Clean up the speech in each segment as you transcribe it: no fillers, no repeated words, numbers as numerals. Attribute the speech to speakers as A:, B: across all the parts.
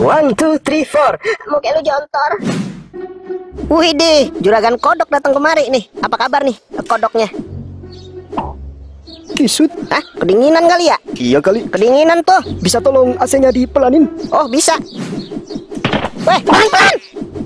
A: One, two, three, four.
B: Muka lu jontor. Wih deh, juragan kodok datang kemari nih. Apa kabar nih kodoknya?
A: Kisut.
B: Hah? Kedinginan kali ya?
A: Iya kali.
B: Kedinginan tuh.
A: Bisa tolong AC-nya dipelanin?
B: Oh bisa. Weh, pelan-pelan.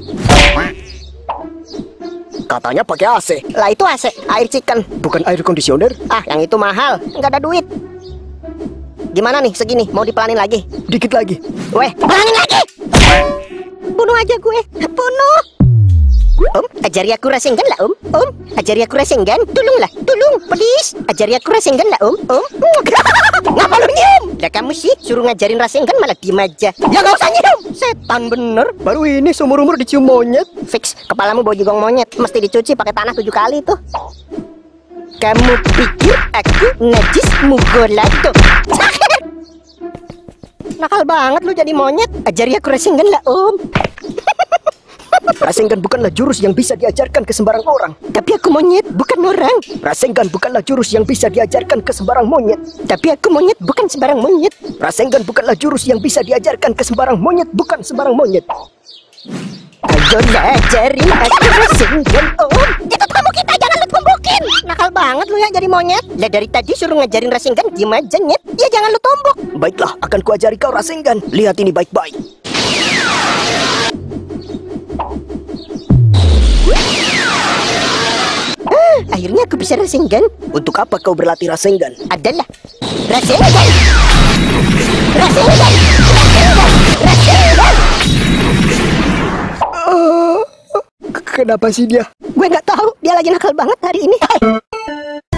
A: Katanya pakai AC.
B: Lah itu AC, air chicken.
A: Bukan air conditioner.
B: Ah, yang itu mahal. Nggak ada duit. Gimana nih segini? Mau dipelanin lagi?
A: Dikit lagi.
B: Weh, pelanin lagi. Bunuh aja gue. Bunuh. Ajari aku Rasengan lah ajari aku Rasengan. Tolonglah, tolong, please. Ajari aku Rasengan lah Ngapa lu nyium? Lah kamu sih suruh ngajarin Rasengan malah diem aja. Ya gak usah nyium. Setan bener.
A: Baru ini seumur-umur dicium monyet.
B: Fix, kepalamu bau jigong monyet. Mesti dicuci pakai tanah 7 kali tuh. Kamu pikir aku najis mugolado? Nakal banget lu jadi monyet. Ajari aku Rasengan lah
A: Rasengan bukanlah jurus yang bisa diajarkan ke sembarang orang.
B: Tapi aku monyet, bukan orang.
A: Rasengan bukanlah jurus yang bisa diajarkan ke sembarang monyet.
B: Tapi aku monyet, bukan sembarang monyet.
A: Rasengan bukanlah jurus yang bisa diajarkan ke sembarang monyet, bukan sembarang monyet.
B: Ayolah ajarin aku Rasengan Itu kamu kita, jangan lu tumbukin. Nakal banget lu ya jadi monyet. Lah dari tadi suruh ngajarin Rasengan, diem aja nyet. Ya jangan lu tombok.
A: Baiklah, akan kuajari kau Rasengan. Lihat ini baik-baik.
B: Akhirnya aku bisa Rasengan.
A: Untuk apa kau berlatih Rasengan?
B: Adalah Rasengan. Rasengan. Rasengan.
A: Kenapa sih dia?
B: Gue nggak tahu, dia lagi nakal banget hari ini.